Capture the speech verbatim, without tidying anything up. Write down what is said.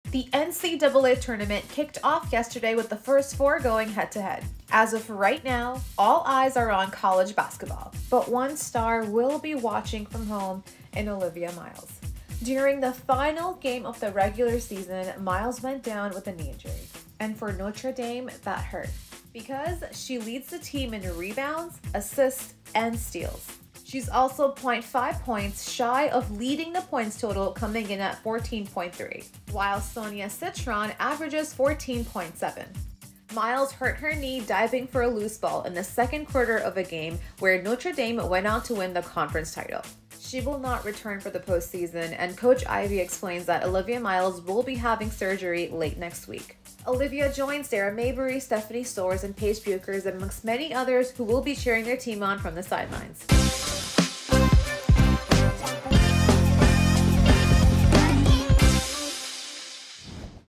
The N C double A tournament kicked off yesterday with the first four going head-to-head. As of right now, all eyes are on college basketball, but one star will be watching from home in Olivia Miles. During the final game of the regular season, Miles went down with a knee injury, and for Notre Dame, that hurt, because she leads the team in rebounds, assists, and steals. She's also zero point five points shy of leading the points total, coming in at fourteen point three, while Sonia Citron averages fourteen point seven. Miles hurt her knee diving for a loose ball in the second quarter of a game where Notre Dame went on to win the conference title. She will not return for the postseason, and Coach Ivey explains that Olivia Miles will be having surgery late next week. Olivia joins Sarah Mabry, Stephanie Storrs, and Paige Buchers amongst many others who will be cheering their team on from the sidelines.